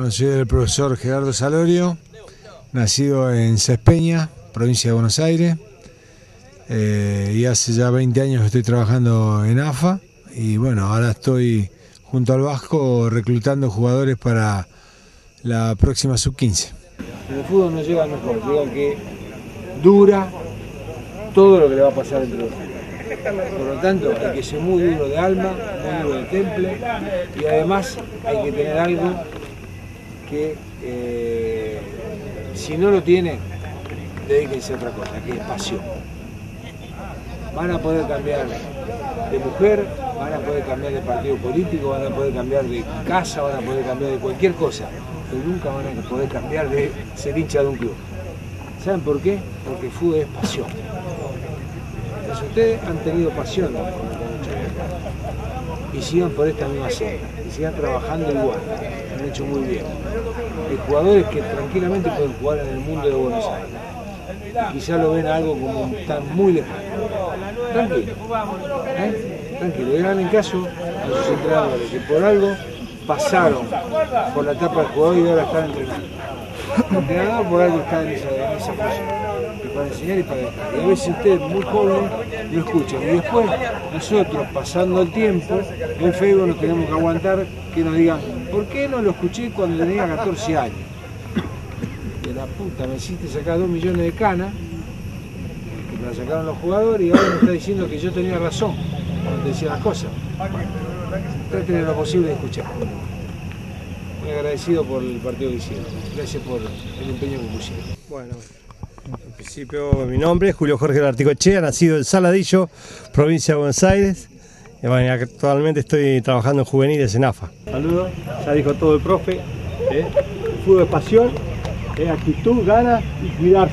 Bueno, soy el profesor Gerardo Salorio, nacido en Cespeña, provincia de Buenos Aires, y hace ya 20 años que estoy trabajando en AFA, y bueno, ahora estoy junto al Vasco reclutando jugadores para la próxima sub-15. En el fútbol no llega al mejor, llega el que dura todo lo que le va a pasar entre los años. Por lo tanto, hay que ser muy duro de alma, muy duro de temple, y además hay que tener algo que si no lo tiene, dedíquense a otra cosa, que es pasión. Van a poder cambiar de mujer, van a poder cambiar de partido político, van a poder cambiar de casa, van a poder cambiar de cualquier cosa, pero nunca van a poder cambiar de ser hincha de un club. ¿Saben por qué? Porque el fútbol es pasión. Entonces ustedes han tenido pasión y sigan por esta misma senda, y sigan trabajando igual, lo han hecho muy bien. Hay jugadores que tranquilamente pueden jugar en el mundo de Buenos Aires. Quizás lo ven algo como tan muy lejano. Tranquilo, tranquilo, y hagan en caso a sus entrenadores que por algo pasaron por la etapa del jugador y ahora están entrenando. El entrenador por algo está en esa posición, y para enseñar y para dejar. Y a veces ustedes muy jóvenes lo escuchan, y después nosotros, pasando el tiempo, en Facebook nos tenemos que aguantar que nos digan, ¿por qué no lo escuché cuando tenía 14 años? De la puta, me hiciste sacar 2 millones de canas, que me la sacaron los jugadores, y ahora me está diciendo que yo tenía razón cuando te decía las cosas. Traten de lo posible de escuchar. Muy agradecido por el partido que hicieron. Gracias por el empeño que pusieron. Bueno, en principio mi nombre es Julio Jorge Larticochea, nacido en Saladillo, provincia de Buenos Aires. Bueno, actualmente estoy trabajando en juveniles en AFA. Saludos, ya dijo todo el profe. El fútbol es pasión, actitud, ganas y cuidarse.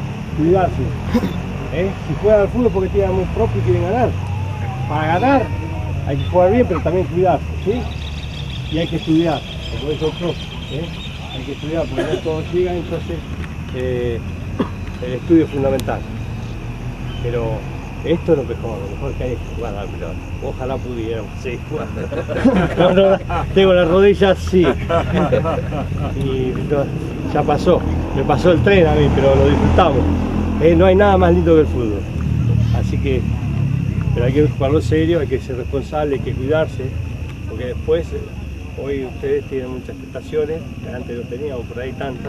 Si juegan al fútbol porque tienen amor propio y quieren ganar. Para ganar hay que jugar bien, pero también cuidarse, ¿sí? Y hay que estudiar, como dijo el profe. Hay que estudiar porque no todos llegan, entonces el estudio es fundamental. Pero esto es lo mejor que hay es jugar a la pelota. Ojalá pudiéramos seguir jugando. No, tengo las rodillas así. Y ya pasó. Me pasó el tren a mí, pero lo disfrutamos. No hay nada más lindo que el fútbol. Así que, pero hay que jugarlo serio, hay que ser responsable, hay que cuidarse. Porque después, hoy ustedes tienen muchas tentaciones, que antes no teníamos por ahí tantas.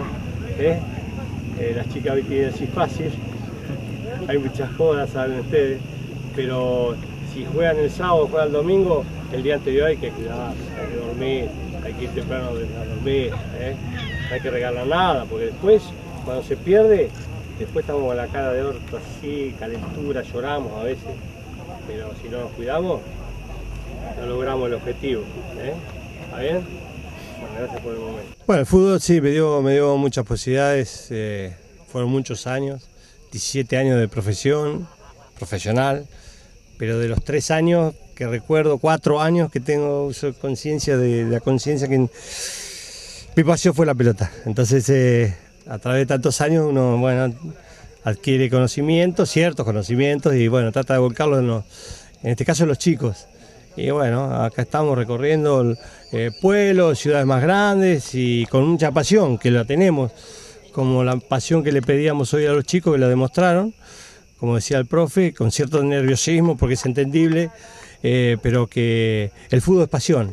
Las chicas hoy tienen así fácil. Hay muchas jodas, saben ustedes, pero si juegan el sábado, juegan el domingo, el día anterior hay que cuidarse, hay que dormir, hay que ir temprano a dormir, no hay que regalar nada, porque después, cuando se pierde, después estamos con la cara de orto así, calentura, lloramos a veces, pero si no nos cuidamos, no logramos el objetivo, ¿está bien? Bueno, gracias por el momento. Bueno, el fútbol sí, me dio muchas posibilidades, fueron muchos años. 17 años de profesional, pero de los 3 años que recuerdo, 4 años que tengo conciencia de la conciencia que mi pasión fue la pelota. Entonces, a través de tantos años uno, bueno, adquiere conocimientos, ciertos conocimientos, y bueno, trata de volcarlos en este caso en los chicos. Y bueno, acá estamos recorriendo pueblos, ciudades más grandes y con mucha pasión, que la tenemos. Como la pasión que le pedíamos hoy a los chicos, que la demostraron, como decía el profe, con cierto nerviosismo, porque es entendible, pero que el fútbol es pasión.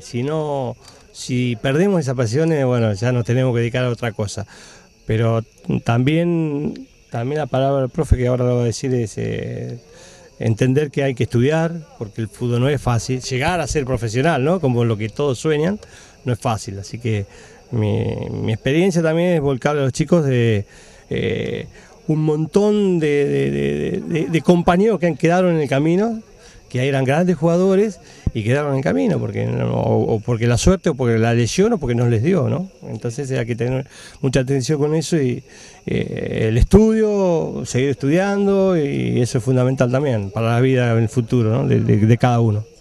Si perdemos esa pasión, bueno, ya nos tenemos que dedicar a otra cosa. Pero también la palabra del profe, que ahora lo va a decir, es entender que hay que estudiar, porque el fútbol no es fácil. Llegar a ser profesional, ¿no? Como lo que todos sueñan, no es fácil. Así que mi experiencia también es volcarle a los chicos de un montón de compañeros que quedaron en el camino, que eran grandes jugadores y quedaron en el camino, porque la suerte, o porque la lesión, o porque no les dio, ¿no? Entonces hay que tener mucha atención con eso, y el estudio, seguir estudiando, y eso es fundamental también para la vida en el futuro, ¿no? de cada uno.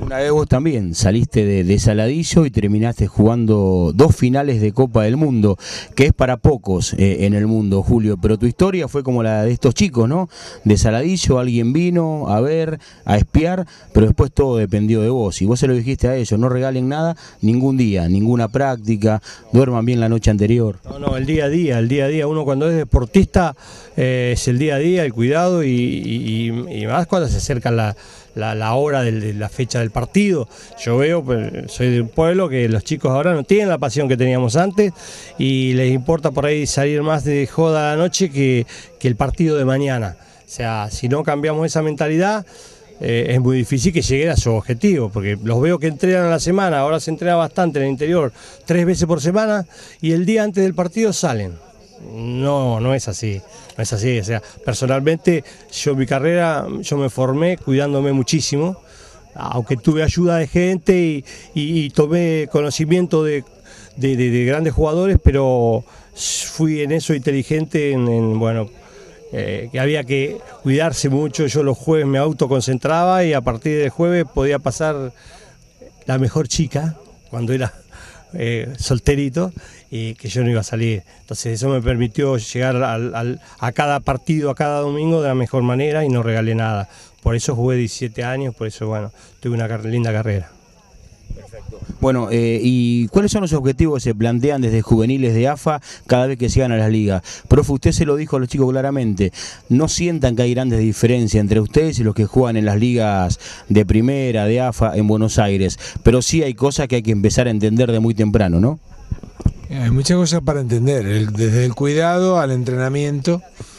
Una vez vos también saliste de Saladillo y terminaste jugando 2 finales de Copa del Mundo, que es para pocos en el mundo, Julio, pero tu historia fue como la de estos chicos, ¿no? De Saladillo alguien vino a ver, a espiar, pero después todo dependió de vos, y vos se lo dijiste a ellos: no regalen nada, ningún día, ninguna práctica, duerman bien la noche anterior. No, el día a día, uno cuando es deportista es el día a día, el cuidado y más cuando se acerca la hora de la fecha del partido. Yo veo, pues, soy de un pueblo que los chicos ahora no tienen la pasión que teníamos antes y les importa por ahí salir más de joda a la noche que el partido de mañana. O sea, si no cambiamos esa mentalidad, es muy difícil que lleguen a su objetivo, porque los veo que entrenan a la semana, ahora se entrena bastante en el interior, 3 veces por semana, y el día antes del partido salen. No es así, no es así. O sea, personalmente yo en mi carrera yo me formé cuidándome muchísimo, aunque tuve ayuda de gente y tomé conocimiento de grandes jugadores, pero fui en eso inteligente, bueno, que había que cuidarse mucho. Yo los jueves me autoconcentraba y a partir del jueves podía pasar la mejor chica cuando era solterito, y que yo no iba a salir. Entonces eso me permitió llegar a cada partido, a cada domingo de la mejor manera y no regalé nada. Por eso jugué 17 años, por eso, bueno, tuve una linda carrera. Perfecto. Bueno, ¿y cuáles son los objetivos que se plantean desde juveniles de AFA cada vez que llegan a las ligas? Profe, usted se lo dijo a los chicos claramente: no sientan que hay grandes diferencias entre ustedes y los que juegan en las ligas de primera, de AFA, en Buenos Aires, pero sí hay cosas que hay que empezar a entender de muy temprano, ¿no? Hay muchas cosas para entender, desde el cuidado al entrenamiento,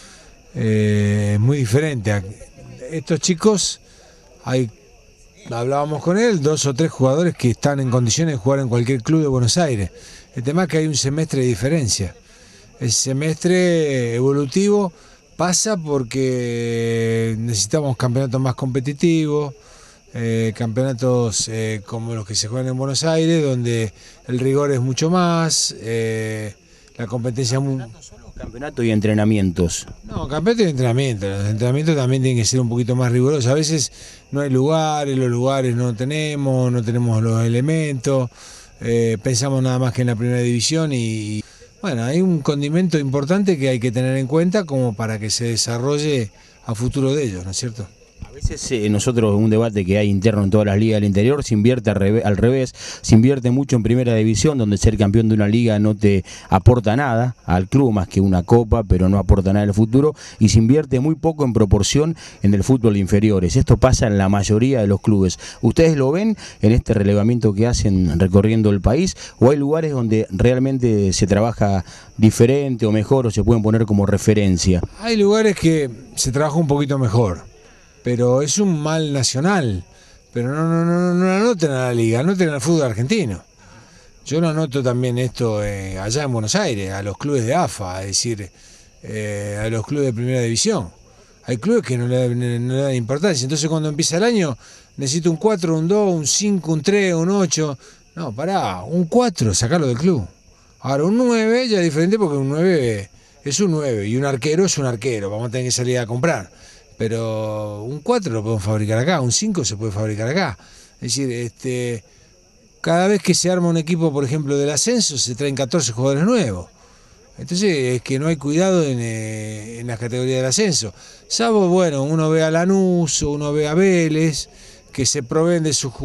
es muy diferente. Estos chicos, hablábamos con él, 2 o 3 jugadores que están en condiciones de jugar en cualquier club de Buenos Aires. El tema es que hay un semestre de diferencia. Ese semestre evolutivo pasa porque necesitamos campeonatos más competitivos, campeonatos como los que se juegan en Buenos Aires, donde el rigor es mucho más, la competencia... Campeonatos y entrenamientos. No, campeonatos y entrenamientos. Los entrenamientos también tienen que ser un poquito más rigurosos. A veces no hay lugares, los lugares no tenemos los elementos, pensamos nada más que en la primera división y bueno, hay un condimento importante que hay que tener en cuenta como para que se desarrolle a futuro de ellos, ¿no es cierto? A veces nosotros, un debate que hay interno en todas las ligas del interior, se invierte al revés, se invierte mucho en primera división, donde ser campeón de una liga no te aporta nada al club más que una copa, pero no aporta nada en el futuro, y se invierte muy poco en proporción en el fútbol de inferiores. Esto pasa en la mayoría de los clubes. ¿Ustedes lo ven en este relevamiento que hacen recorriendo el país, o hay lugares donde realmente se trabaja diferente o mejor, o se pueden poner como referencia? Hay lugares que se trabaja un poquito mejor, pero es un mal nacional. Pero no anoten a la liga, anoten al fútbol argentino. Yo no anoto también esto allá en Buenos Aires, a los clubes de AFA, es decir, a los clubes de primera división. Hay clubes que no le dan importancia, entonces cuando empieza el año necesito un 4, un 2, un 5, un 3, un 8. No, pará, un 4, sacarlo del club. Ahora un 9 ya es diferente, porque un 9 es un 9 y un arquero es un arquero, vamos a tener que salir a comprar. Pero un 4 lo podemos fabricar acá, un 5 se puede fabricar acá. Es decir, cada vez que se arma un equipo, por ejemplo, del ascenso, se traen 14 jugadores nuevos. Entonces es que no hay cuidado en las categorías del ascenso. Salvo, bueno, uno ve a Lanús o uno ve a Vélez, que se proveen de sus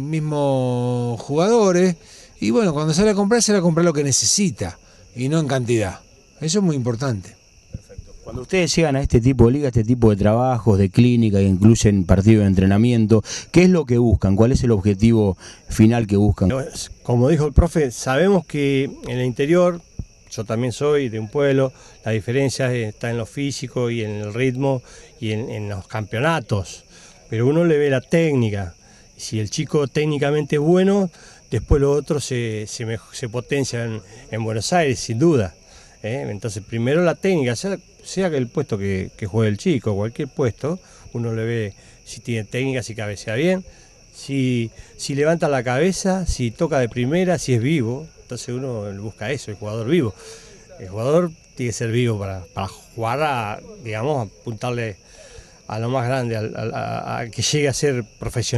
mismos jugadores. Y bueno, cuando sale a comprar lo que necesita y no en cantidad. Eso es muy importante. Cuando ustedes llegan a este tipo de liga, este tipo de trabajos, de clínica, que incluyen partidos de entrenamiento, ¿qué es lo que buscan? ¿Cuál es el objetivo final que buscan? Como dijo el profe, sabemos que en el interior, yo también soy de un pueblo, la diferencia está en lo físico y en el ritmo y en los campeonatos, pero uno le ve la técnica. Si el chico técnicamente es bueno, después lo otro se potencia en Buenos Aires, sin duda. Entonces primero la técnica, sea el puesto que juegue el chico, cualquier puesto, uno le ve si tiene técnica, si cabecea bien, si levanta la cabeza, si toca de primera, si es vivo. Entonces uno busca eso, el jugador vivo. El jugador tiene que ser vivo para jugar, digamos, apuntarle a lo más grande, a que llegue a ser profesional.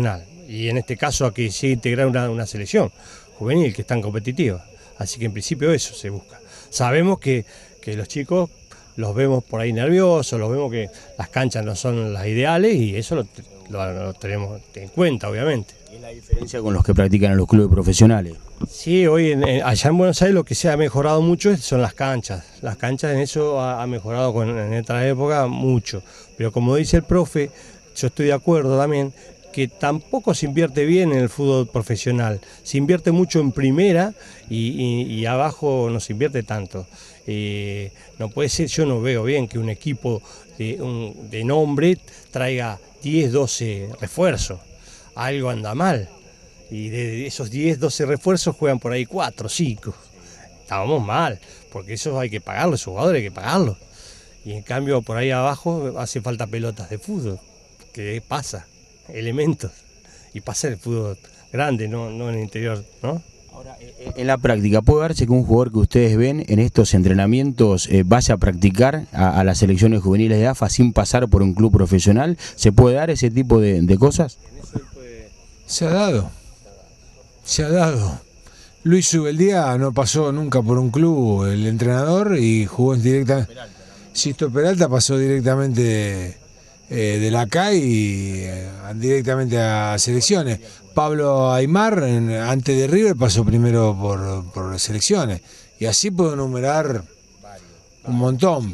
y en este caso aquí sí integrar una selección juvenil que es tan competitiva. Así que en principio eso se busca. Sabemos que los chicos los vemos por ahí nerviosos, los vemos que las canchas no son las ideales y eso lo tenemos en cuenta, obviamente. ¿Y la diferencia con los que practican en los clubes profesionales? Sí, hoy allá en Buenos Aires lo que se ha mejorado mucho son las canchas. Las canchas en eso ha mejorado en esta época mucho. Pero como dice el profe, yo estoy de acuerdo también, que tampoco se invierte bien en el fútbol profesional. Se invierte mucho en primera y abajo no se invierte tanto. No puede ser, yo no veo bien que un equipo de nombre traiga 10, 12 refuerzos. Algo anda mal. Y de esos 10, 12 refuerzos juegan por ahí 4, 5. Estábamos mal, porque esos hay que pagarlos, esos jugadores hay que pagarlos. Y en cambio por ahí abajo hace falta pelotas de fútbol, que pasa, elementos. Y pasa el fútbol grande, no en el interior, ¿no? Ahora, en la práctica, ¿puede darse que un jugador que ustedes ven en estos entrenamientos vaya a practicar a las selecciones juveniles de AFA sin pasar por un club profesional? ¿Se puede dar ese tipo de cosas? Se ha dado. Se ha dado. Luis Ubeldía no pasó nunca por un club, el entrenador, y jugó directamente. Sisto Peralta pasó directamente de la CAI y directamente a selecciones. Pablo Aymar, antes de River, pasó primero por selecciones. Y así puedo enumerar un montón.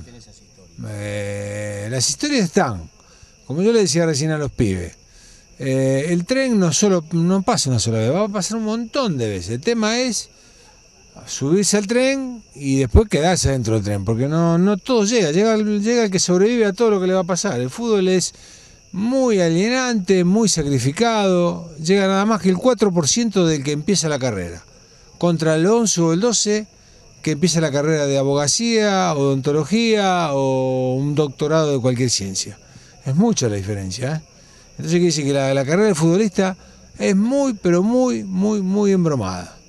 Las historias están, como yo le decía recién a los pibes. El tren no pasa una sola vez, va a pasar un montón de veces. El tema es subirse al tren y después quedarse dentro del tren, porque no todo llega el que sobrevive a todo lo que le va a pasar. El fútbol es muy alienante, muy sacrificado, llega nada más que el 4% del que empieza la carrera, contra el 11 o el 12 que empieza la carrera de abogacía, odontología o un doctorado de cualquier ciencia. Es mucha la diferencia, ¿eh? Entonces quiere decir que la carrera del futbolista es muy, pero muy, muy, muy embromada.